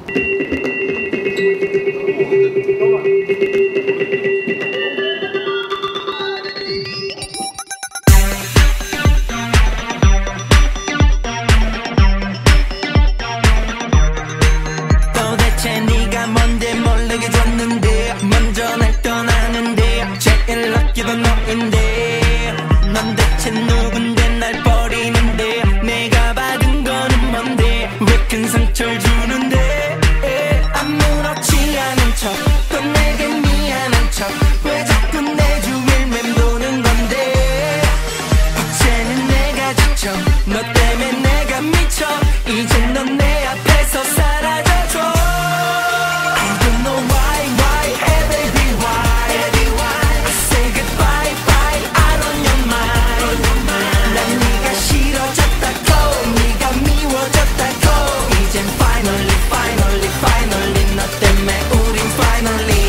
도대체 네가 뭔데 모르게 줬는데 먼저 날 떠나는데 제일 아끼던 너인데 넌 대체 누군데 날 버리는데 내가 받은 거는 뭔데 왜 큰 상처를 주는데 아무렇지 않은 척 또 내게 미안한 척 왜 자꾸 내 주위를 맴도는 건데 이제는 내가 지쳐 너 때문에 내가 미쳐 이제 넌 내 앞에서 사라져줘 I don't know why hey baby why I say goodbye bye out on your mind 난 네가 싫어졌다고 네가 미워졌다고 이젠 finally 너 때문에 우린 finally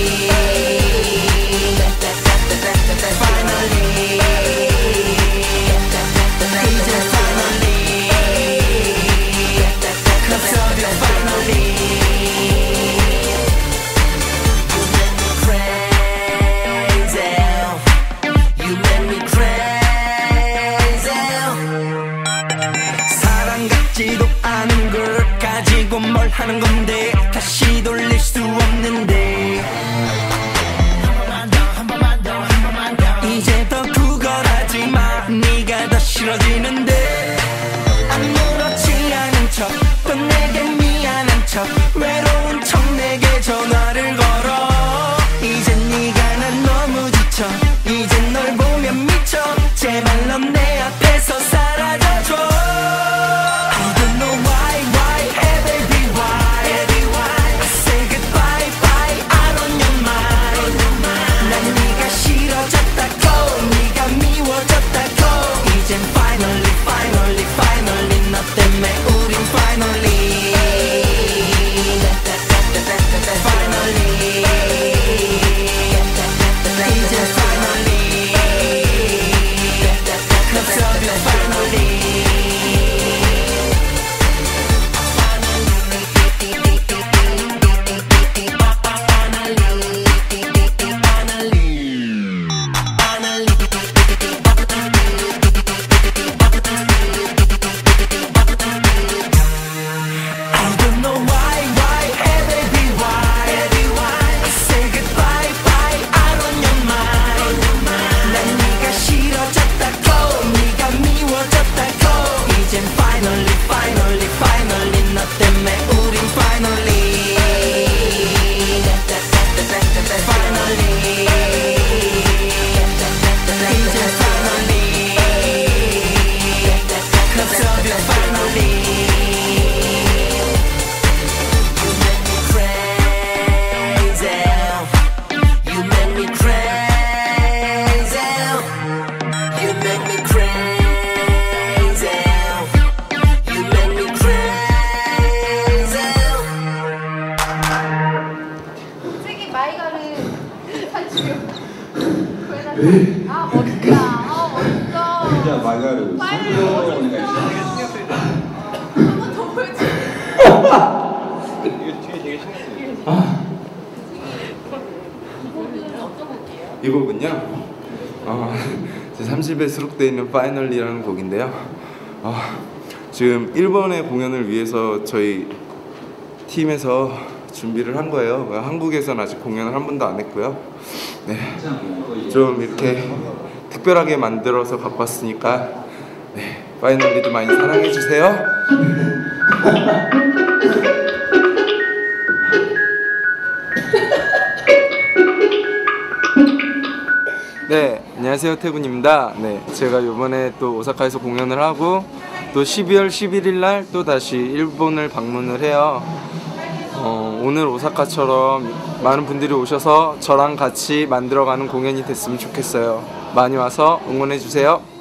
지도 않은 걸 가지고 뭘 하는 건데 다시 돌릴 수 없는데 이제 더 구걸하지 마 네가 더 싫어지는데 아무렇지 않은 척 또 내게 미안한 척 외로운 척 내게 전화를 걸어 이제 네가 난 너무 지쳐 이제 널 보면 미쳐 제발 넌 내 앞에서 사라져줘 아 멋있다. 아 멋있다. 진짜 말가루. 한번 더 보여줘. 이거 뒤에 되게 신기해요. 이 곡은요. 제 30에 수록되어 있는 파이널리라는 곡인데요. 지금 일본의 공연을 위해서 저희 팀에서 준비를 한 거예요. 한국에서는 아직 공연을 한 번도 안 했고요. 네, 좀 이렇게 특별하게 만들어서 갖고 왔으니까 네, 파이널리도 많이 사랑해 주세요. 네, 안녕하세요, 태군입니다. 네, 제가 이번에 또 오사카에서 공연을 하고 또 12월 11일 날 또 다시 일본을 방문을 해요. 오늘 오사카처럼 많은 분들이 오셔서 저랑 같이 만들어가는 공연이 됐으면 좋겠어요. 많이 와서 응원해 주세요.